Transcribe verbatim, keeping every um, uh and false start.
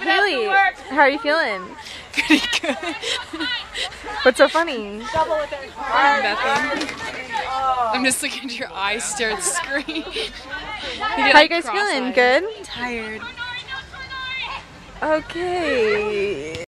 Haley, how are you feeling? Pretty good. What's so funny? Nothing. I'm just looking at your eyes stare at the screen. How you guys feeling? Good? Tired. Okay.